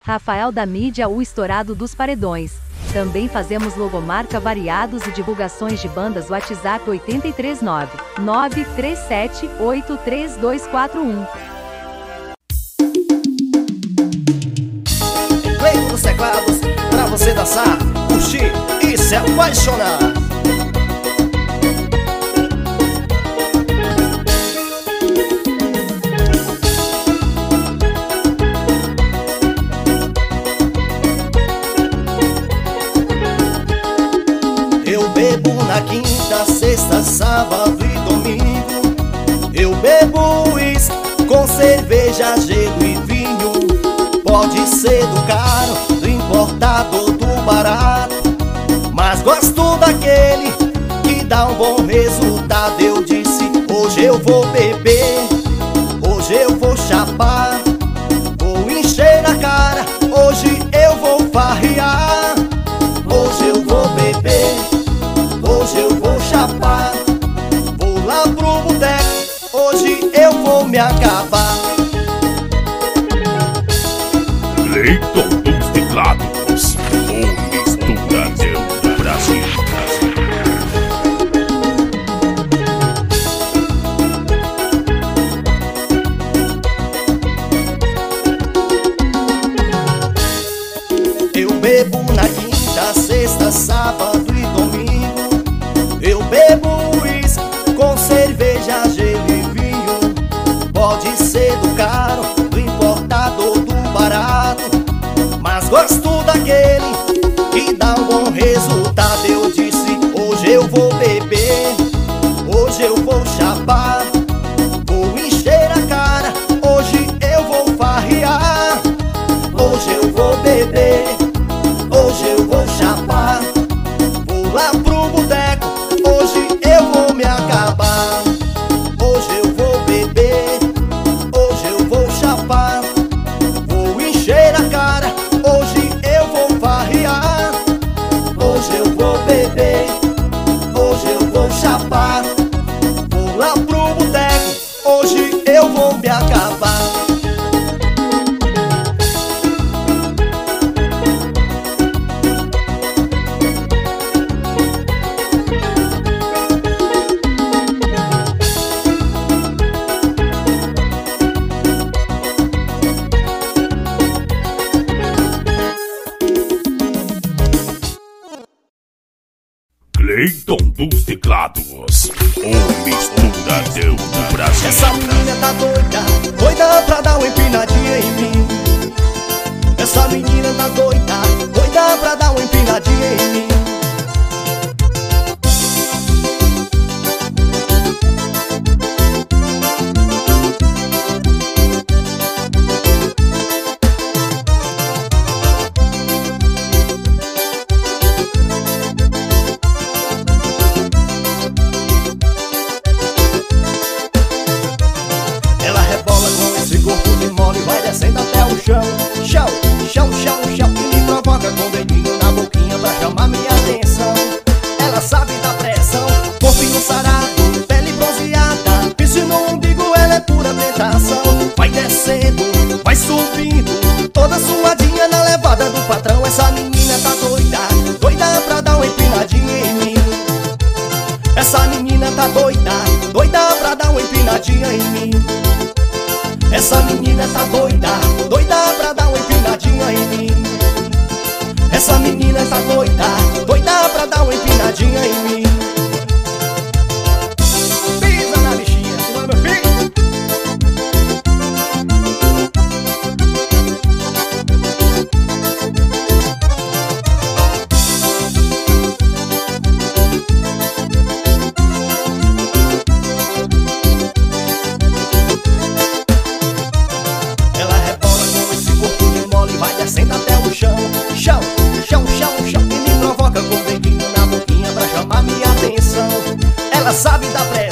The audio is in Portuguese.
Rafael da mídia, o estourado dos paredões. Também fazemos logomarca variados e divulgações de bandas. WhatsApp 839-937-83241. Play dos teclados, pra você dançar, curtir e se apaixonar. Eu bebo na quinta, sexta, sábado e domingo. Eu bebo uísque com cerveja, gelo e vinho. Pode ser do caro, do importado ou do barato, mas gosto daquele que dá um bom resultado. Eu disse, hoje eu vou beber, hoje eu vou chapar, vou encher a cara, hoje eu vou farrear. Hoje eu vou beber, hoje eu vou chapar, vou lá pro boteco, hoje eu vou me acabar. Cleiton dos teclados, o misturadão do Brasil. Eu bebo na quinta, sexta, sábado e domingo. Eu bebo uísque com cerveja, gelo e vinho. Pode ser do caro, do importado ou do barato, mas gosto daquele que dá um bom resultado. Eu disse, hoje eu vou beber, hoje eu vou chapar, vou encher a cara, hoje eu vou farrear. Hoje eu vou beber, hoje eu vou chapar, vou lá pro boteco, hoje eu vou me acabar. Hoje eu vou beber, hoje eu vou chapar, vou encher a cara, hoje eu vou farrear. Hoje eu vou beber, hoje eu vou chapar, vou lá pro boteco, hoje eu vou me acabar. Cleiton dos teclados, o misturadão do Brasil. Essa menina tá doida, doida pra dar uma empinadinha em mim. Essa menina tá doida, doida pra dar uma empinadinha em mim. Ela rebola com esse corpo de mole, vai descendo até o chão. Chão, chão, chão, chão. E me provoca com o dedinho na boquinha pra chamar minha atenção. Ela sabe da pressão, corpinho sarado, pele bronzeada, piso no umbigo, ela é pura tentação. Vai descendo, vai subindo, toda suadinha na levada do patrão. Essa menina tá doida, doida pra dar uma empinadinha em mim. Essa menina tá doida, doida pra dar uma empinadinha em mim. Essa menina tá doida, doida pra dar uma empinadinha em mim. Essa menina tá doida, doida pra dar uma empinadinha em mim. Pisa na bichinha, segura meu filho. Ela rebola com esse corpo de mole, vai descendo até o chão. Chão, chão, chão, chão. E me provoca com o dedinho na boquinha pra chamar minha atenção. Ela sabe da pressa,